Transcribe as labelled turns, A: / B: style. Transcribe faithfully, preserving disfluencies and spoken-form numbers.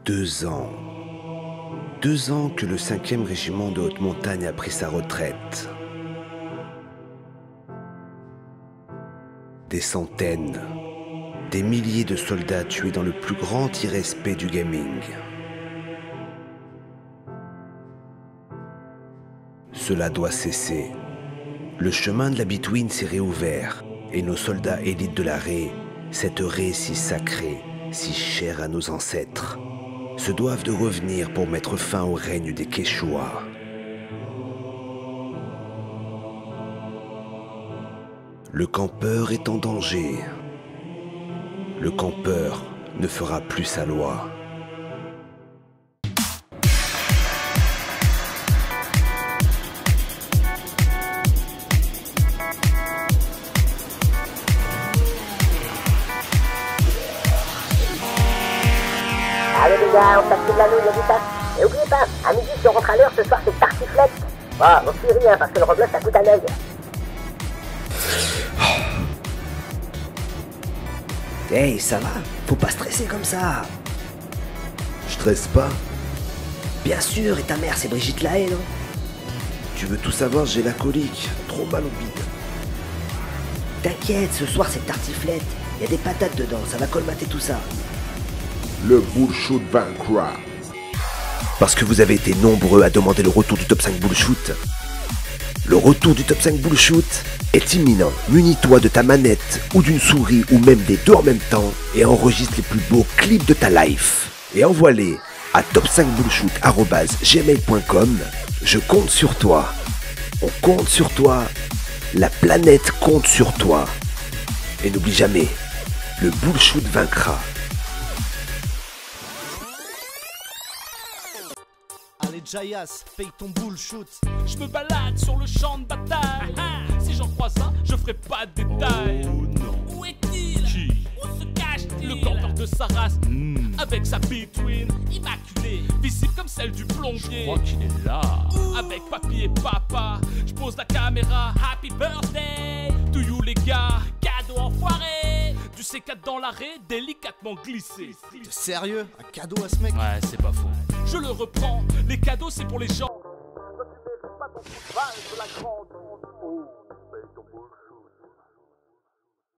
A: Deux ans. Deux ans que le cinquième régiment de haute montagne a pris sa retraite. Des centaines, des milliers de soldats tués dans le plus grand irrespect du gaming. Cela doit cesser. Le chemin de la Between s'est réouvert et nos soldats élites de la Rae, cette Rae si sacrée, si chère à nos ancêtres, se doivent de revenir pour mettre fin au règne des Quechua. Le campeur est en danger. Le campeur ne fera plus sa loi.
B: Allez les gars, on s'active la nouille, y'a du taf. Et oubliez pas, à midi si on rentre à l'heure, ce soir c'est tartiflette. Bon, on se fait rien parce que le rebloc ça coûte un œil.
C: Hey, ça va? Faut pas stresser comme ça.
A: Je stresse pas.
C: Bien sûr, et ta mère c'est Brigitte Lahaye, non?
A: Tu veux tout savoir, j'ai la colique. Trop mal au bide.
C: T'inquiète, ce soir c'est tartiflette. Y a des patates dedans, ça va colmater tout ça.
D: Le bullshoot vaincra.
A: Parce que vous avez été nombreux à demander le retour du top cinq bullshoot. Le retour du top cinq bullshoot est imminent. Munis-toi de ta manette ou d'une souris ou même des deux en même temps et enregistre les plus beaux clips de ta life. Et envoie-les à top cinq bullshoot arobase gmail point com. Je compte sur toi. On compte sur toi. La planète compte sur toi. Et n'oublie jamais, le bullshoot vaincra.
E: Allez Jayas, paye ton bullshoot. Je me balade sur le champ de bataille. Ah, ah. Si j'en croise un, je ferai pas de détails. Oh non. Où est-il? Qui? Où se cache-t-il? Le campeur de sa race, mm. avec sa Between immaculée, visible comme celle du plombier. Je crois qu'il est là. Avec papy et papa, je pose la caméra. Happy birthday to you les gars. Cadeau enfoiré. Du C quatre dans l'arrêt, délicatement glissé.
F: T'es sérieux? Un cadeau à ce mec?
E: Ouais, c'est pas faux. Je le reprends, les cadeaux c'est pour les gens. Toi tu mérites pas ton coup de balle de la grande. Oh, paye ton bullshit.